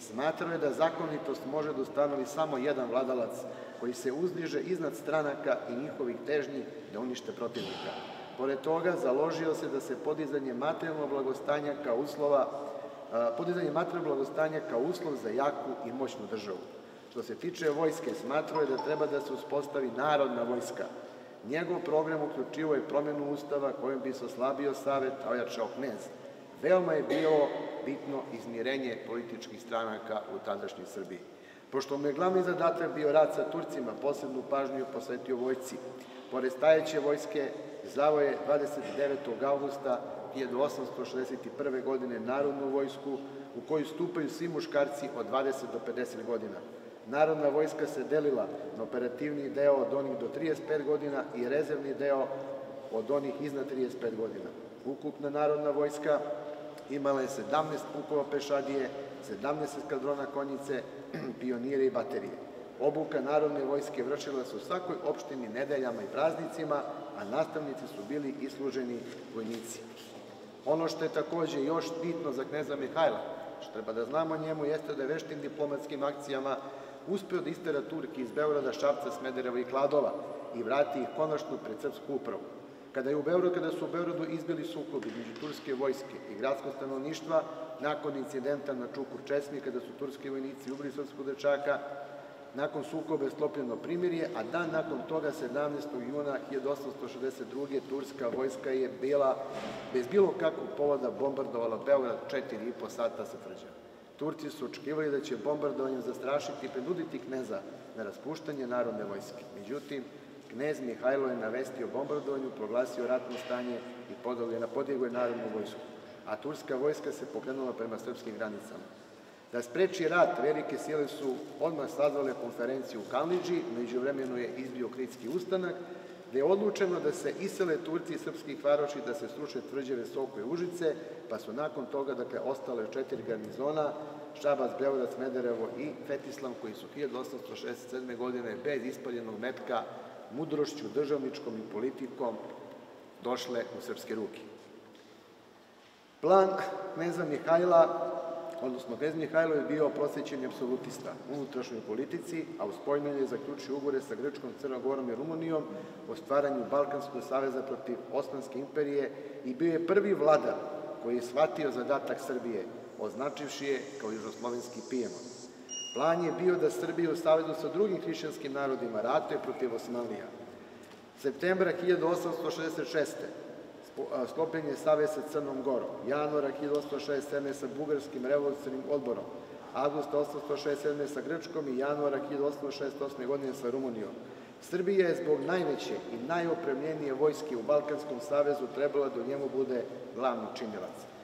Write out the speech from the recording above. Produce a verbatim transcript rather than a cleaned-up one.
Smatrao je da zakonitost može da ustanovi samo jedan vladalac koji se uzdiže iznad stranaka i njihovih težnji da unište protivnika. Pored toga, založio se da se podizanje materijalnog blagostanja kao uslova, podizanje materijalnog blagostanja kao uslov za jaku i moćnu državu. Što se tiče vojske, smatrao je da treba da se uspostavi narodna vojska. Njegov program uključivo je promjenu ustava kojim bi se oslabio savet, a ojačao knez. Veoma je bilo bitno izmirenje političkih stranaka u tadašnjoj Srbiji. Pošto mu je glavni zadatak bio rad sa Turcima, posebnu pažnju je posvetio vojsci. Pored stajeće vojske, zvao je dvadeset devetog avgusta hiljadu osamsto šezdeset prve. godine Narodnu vojsku u koju stupaju svi muškarci od dvadeset do pedeset godina. Narodna vojska se delila na operativni deo od onih do trideset pet godina i rezervni deo od onih iznad trideset pet godina. Ukupna narodna vojska imala je sedamnaest pukova pešadije, sedamnaest eskadrona konjice, pionire i baterije. Obuka narodne vojske vršila se u svakoj opštini nedeljama i praznicima, a nastavnici su bili isluženi vojnici. Ono što je takođe još bitno za kneza Mihajla, što treba da znamo o njemu, jeste da je veštim diplomatskim akcijama uspeo da istera Turke iz Beograda, Šapca, Smedereva i Kladova i vrati ih konačno pred srpsku upravu. Kada, je u Beogradu, kada su u Beogradu izbili sukobi između turske vojske i gradskog stanovništva, nakon incidenta na Čukur Česmi, kada su turski vojnici ubili srpskog dečaka, nakon sukoba je sklopljeno primirje, a dan nakon toga, sedamnaestog juna hiljadu osamsto šezdeset druge. turska vojska je bila bez bilo kakvog povoda bombardovala Beograd četiri i po sata sa tvrđave. Turci su očekivali da će bombardovanjem zastrašiti i preduditi kneza na raspuštanje narodne vojske. Međutim, knez Mihajlo je na vesti o bombardovanju proglasio ratno stanje i podigao je narodnu vojsku, a turska vojska se pokrenula prema srpskim granicama. Da spreči rat, velike sile su odmah sazvale konferenciju u Kanliđi, međuvremeno je izbio Kritski ustanak, gde je odlučeno da se isele Turci iz srpskih varoši, da se sruše tvrđave Soko i Užice, pa su nakon toga, dakle, ostale četiri garnizona, Šabac, Beograd, Smederevo i Fetislam, koji su hiljadu osamsto šezdeset sedme. godine bez ispaljenog metka, mudrošću, državničkom i politikom došle u srpske ruke. Plan kneza Mihajla, odnosno knez Mihajlo je bio prosvećeni apsolutista u unutrašnjoj politici, a u spoljnoj je zaključio ugovore sa Grčkom, Crnom Gorom i Rumunijom o stvaranju Balkanskog saveza protiv Osmanske imperije i bio je prvi vladar koji je shvatio zadatak Srbije, označivši je kao južnoslovenski Pijemont. Plan je bio da Srbija u savezu sa drugim hrišćanskim narodima ratuje protiv Osmanlija. Septembra hiljadu osamsto šezdeset šeste. sklopljen je savez sa Crnom Gorom, januara hiljadu osamsto šezdeset sedme. sa Bugarskim revolucionarnim odborom, avgusta osamsto šezdeset sedme. sa Grčkom i januara hiljadu osamsto šezdeset osme. godine sa Rumunijom. Srbija je zbog najveće i najopremljenije vojske u Balkanskom savezu trebala da u njemu bude glavni činilac.